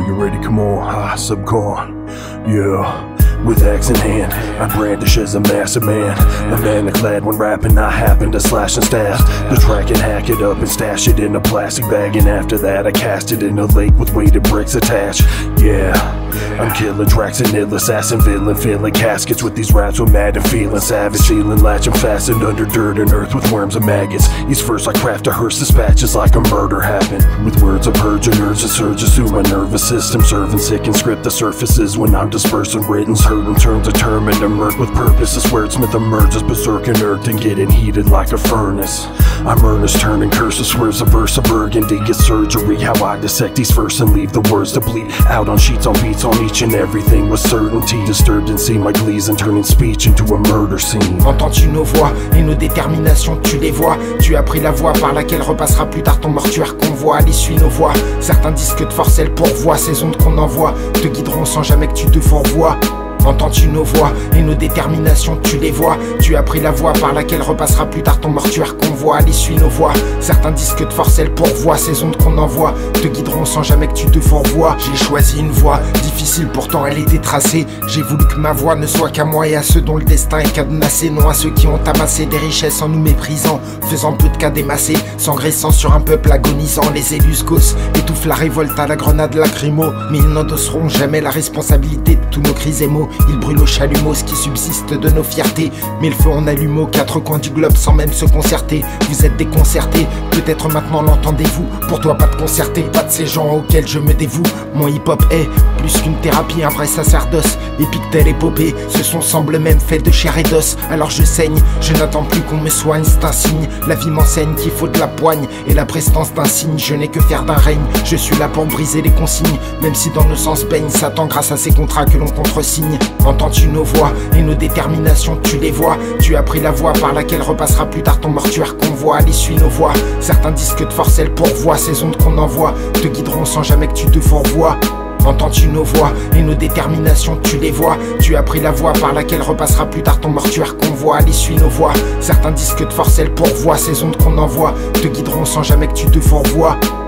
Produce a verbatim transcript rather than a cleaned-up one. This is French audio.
you ready? Come on, ah, subcon. Yeah. With axe in hand, I brandish as a massive man. A man clad when rapping, I happen to slash and stab the track and hack it up and stash it in a plastic bag. And after that I cast it in a lake with weighted bricks attached. Yeah, I'm killing tracks and ill assassin villain, filling caskets with these raps with mad and feeling savage. Ceiling latching fastened under dirt and earth with worms and maggots. These first I craft a hearse dispatches like a murder happened. With words of purge and urge that surges through my nervous system, serving sick and script the surfaces when I'm dispersing written. Hurting turns determined to murk with purpose. This wordsmith emerges berserk and irked and getting heated like a furnace. I'm earnest, turning curses, swerves a verse of burgundy. Get surgery, how I dissect these verses and leave the words to bleed out on sheets, on beats, on each and everything with certainty. Disturbed and see my glees and turning speech into a murder scene. Entends-tu nos voix et nos déterminations, tu les vois. Tu as pris la voie par laquelle repassera plus tard ton mortuaire convoi. Allez, suis nos voix. Certains disent que de force elles pourvoient. Ces ondes qu'on envoie te guideront sans jamais que tu te fourvoies. Entends-tu nos voix et nos déterminations, tu les vois. Tu as pris la voie par laquelle repassera plus tard ton mortuaire convoi. Allez, suis nos voix. Certains disent que de force elles pourvoient. Ces ondes qu'on envoie te guideront sans jamais que tu te fourvoies. J'ai choisi une voie difficile, pourtant elle était tracée. J'ai voulu que ma voix ne soit qu'à moi et à ceux dont le destin est cadenassé. Non à ceux qui ont amassé des richesses en nous méprisant, faisant peu de cas démassés, s'engraissant sur un peuple agonisant. Les élus gosses étouffent la révolte à la grenade lacrymo, mais ils n'endosseront jamais la responsabilité de tous nos cris et mots. Ils brûlent au chalumeau ce qui subsiste de nos fiertés, mais le feu en allume aux quatre coins du globe sans même se concerter. Vous êtes déconcertés, peut-être maintenant l'entendez-vous. Pour toi pas de concerté, pas de ces gens auxquels je me dévoue. Mon hip-hop est plus qu'une thérapie, un vrai sacerdoce. Épique telle épopée, ce son semble même fait de chair et d'os. Alors je saigne, je n'attends plus qu'on me soigne, c'est un signe. La vie m'enseigne qu'il faut de la poigne et la prestance d'un signe. Je n'ai que faire d'un règne, je suis là pour briser les consignes. Même si dans nos sens baigne Satan grâce à ces contrats que l'on contresigne. Entends-tu nos voix et nos déterminations, tu les vois. Tu as pris la voie par laquelle repassera plus tard ton mortuaire convoi. Allez, suis nos voix. Certains disent que de force elles pourvoient. Ces ondes qu'on envoie te guideront sans jamais que tu te fourvoies. Entends-tu nos voix et nos déterminations, tu les vois. Tu as pris la voie par laquelle repassera plus tard ton mortuaire convoi. Allez, suis nos voix. Certains disent que de force elles pourvoient. Ces ondes qu'on envoie te guideront sans jamais que tu te fourvoies.